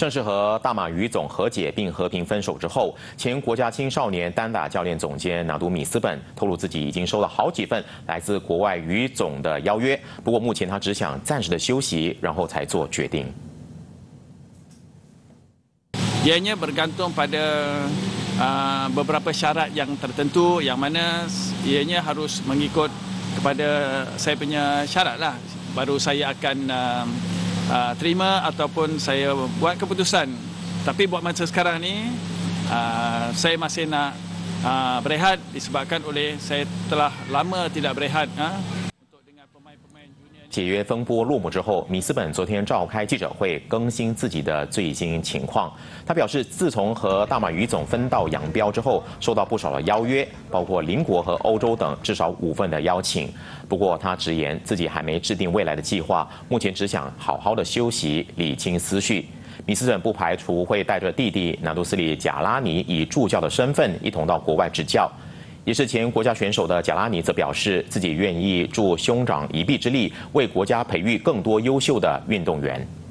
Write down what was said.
正式和大马于总和解并和平分手之后，前国家青少年单打教练总监纳杜米斯本透露，自己已经收到好几份来自国外于总的邀约，不过目前他只想暂时的休息，然后才做决定。 Ianya bergantung pada beberapa syarat yang tertentu, yang mana ianya harus mengikut kepada saya punya syarat lah. Baru saya akan terima ataupun saya buat keputusan. Tapi buat masa sekarang ni, saya masih nak berehat disebabkan oleh saya telah lama tidak berehat. 解约风波落幕之后，米斯本昨天召开记者会，更新自己的最新情况。他表示，自从和大马于总分道扬镳之后，收到不少的邀约，包括邻国和欧洲等至少5份的邀请。不过，他直言自己还没制定未来的计划，目前只想好好的休息，理清思绪。米斯本不排除会带着弟弟纳杜斯里贾拉尼以助教的身份一同到国外执教。也是前国家选手的贾拉尼则表示，自己愿意助兄长一臂之力，为国家培育更多优秀的运动员。